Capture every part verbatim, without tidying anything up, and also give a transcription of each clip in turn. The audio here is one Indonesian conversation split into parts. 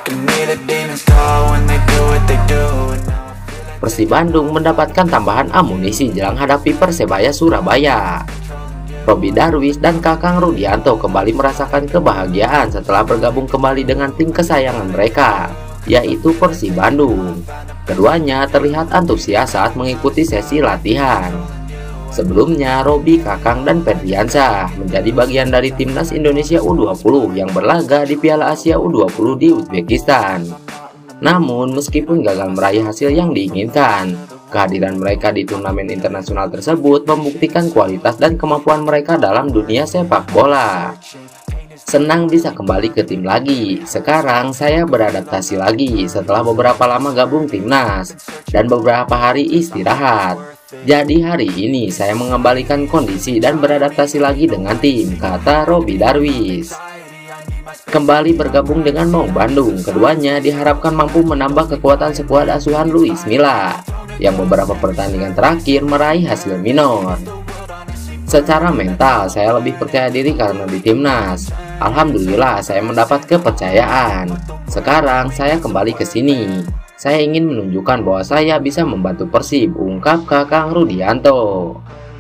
Persib Bandung mendapatkan tambahan amunisi jelang hadapi Persebaya Surabaya. Robby Darwis dan Kakang Rudianto kembali merasakan kebahagiaan setelah bergabung kembali dengan tim kesayangan mereka, yaitu Persib Bandung. Keduanya terlihat antusias saat mengikuti sesi latihan. Sebelumnya, Robby, Kakang, dan Ferdiansyah menjadi bagian dari timnas Indonesia U dua puluh yang berlaga di Piala Asia U dua puluh di Uzbekistan. Namun, meskipun gagal meraih hasil yang diinginkan, kehadiran mereka di turnamen internasional tersebut membuktikan kualitas dan kemampuan mereka dalam dunia sepak bola. Senang bisa kembali ke tim lagi. Sekarang saya beradaptasi lagi setelah beberapa lama gabung timnas dan beberapa hari istirahat. Jadi hari ini saya mengembalikan kondisi dan beradaptasi lagi dengan tim, kata Robby Darwis. Kembali bergabung dengan Maung Bandung, keduanya diharapkan mampu menambah kekuatan skuad asuhan Luis Milla yang beberapa pertandingan terakhir meraih hasil minor. Secara mental, saya lebih percaya diri karena di timnas. Alhamdulillah saya mendapat kepercayaan. Sekarang saya kembali ke sini. Saya ingin menunjukkan bahwa saya bisa membantu Persib, ungkap Kakang Rudianto.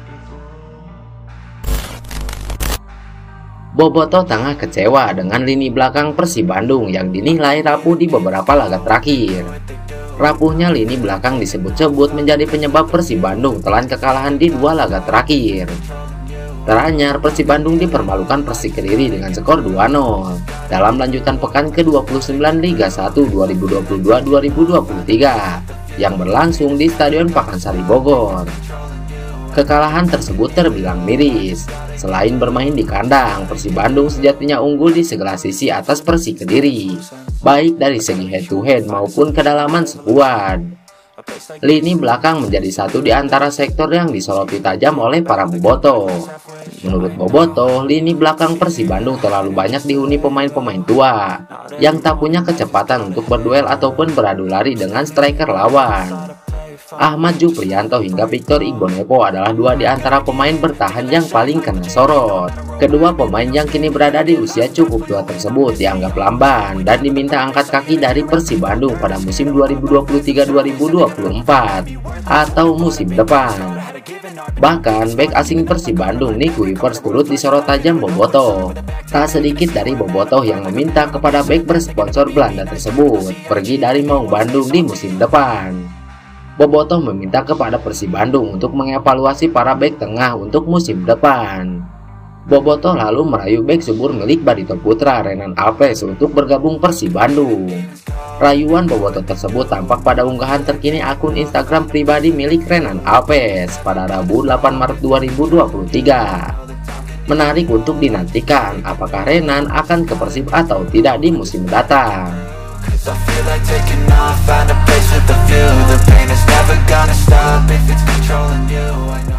Bobotoh tengah kecewa dengan lini belakang Persib Bandung yang dinilai rapuh di beberapa laga terakhir. Rapuhnya lini belakang disebut-sebut menjadi penyebab Persib Bandung telan kekalahan di dua laga terakhir. Teranyar, Persib Bandung dipermalukan Persik Kediri dengan skor dua nol dalam lanjutan pekan ke dua puluh sembilan Liga satu dua ribu dua puluh dua dua ribu dua puluh tiga yang berlangsung di Stadion Pakansari Bogor. Kekalahan tersebut terbilang miris. Selain bermain di kandang, Persib Bandung sejatinya unggul di segala sisi atas Persik Kediri, baik dari segi head to head maupun kedalaman skuad. Lini belakang menjadi satu di antara sektor yang disoroti tajam oleh para bobotoh. Menurut bobotoh, lini belakang Persib Bandung terlalu banyak dihuni pemain-pemain tua yang tak punya kecepatan untuk berduel ataupun beradu lari dengan striker lawan. Ahmad Juprianto hingga Victor Igbonepo adalah dua di antara pemain bertahan yang paling kena sorot. Kedua pemain yang kini berada di usia cukup tua tersebut dianggap lamban dan diminta angkat kaki dari Persib Bandung pada musim dua ribu dua puluh tiga dua ribu dua puluh empat atau musim depan. Bahkan bek asing Persib Bandung Nick Wivers turut disorot tajam bobotoh. Tak sedikit dari bobotoh yang meminta kepada bek bersponsor Belanda tersebut pergi dari Maung Bandung di musim depan. Bobotoh meminta kepada Persib Bandung untuk mengevaluasi para bek tengah untuk musim depan. Bobotoh lalu merayu bek subur milik Barito Putra Renan Alves untuk bergabung Persib Bandung. Rayuan bobotoh tersebut tampak pada unggahan terkini akun Instagram pribadi milik Renan Alves pada Rabu delapan Maret dua ribu dua puluh tiga. Menarik untuk dinantikan apakah Renan akan ke Persib atau tidak di musim mendatang. I feel like taking off, find a place with a view. The pain is never gonna stop if it's controlling you. I know